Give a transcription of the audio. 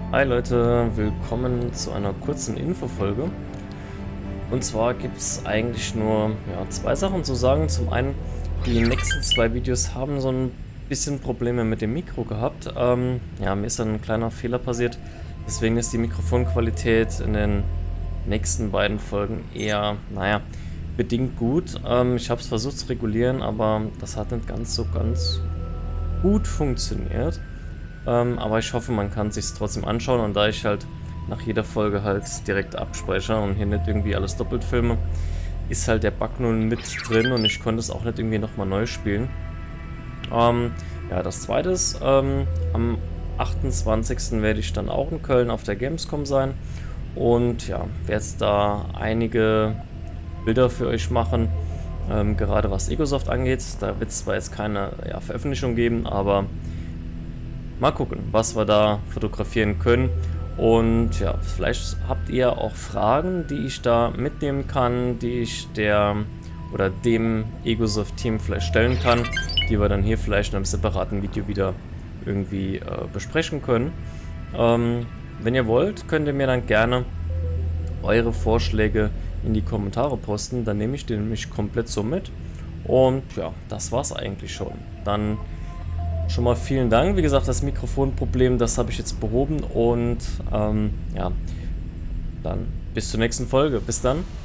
Hi Leute, willkommen zu einer kurzen Infofolge. Und zwar gibt es eigentlich nur zwei Sachen zu sagen. Zum einen, die nächsten zwei Videos haben so ein bisschen Probleme mit dem Mikro gehabt. Mir ist dann ein kleiner Fehler passiert. Deswegen ist die Mikrofonqualität in den nächsten beiden Folgen eher, bedingt gut. Ich habe es versucht zu regulieren, aber das hat nicht ganz gut funktioniert. Aber ich hoffe, man kann es sich trotzdem anschauen, und da ich halt nach jeder Folge halt direkt abspeichere und hier nicht irgendwie alles doppelt filme, ist halt der Bug nun mit drin und ich konnte es auch nicht irgendwie nochmal neu spielen. Das zweite ist, am 28. werde ich dann auch in Köln auf der Gamescom sein und ja, werde jetzt da einige Bilder für euch machen, gerade was Egosoft angeht. Da wird es zwar jetzt keine Veröffentlichung geben, aber mal gucken, was wir da fotografieren können. Und ja, vielleicht habt ihr auch Fragen, die ich da mitnehmen kann, die ich dem Egosoft-Team vielleicht stellen kann, die wir dann hier vielleicht in einem separaten Video wieder irgendwie besprechen können. Wenn ihr wollt, könnt ihr mir dann gerne eure Vorschläge in die Kommentare posten, dann nehme ich den nämlich komplett so mit. Und ja, das war's eigentlich schon. Dann schon mal vielen Dank. Wie gesagt, das Mikrofonproblem, das habe ich jetzt behoben und dann bis zur nächsten Folge. Bis dann.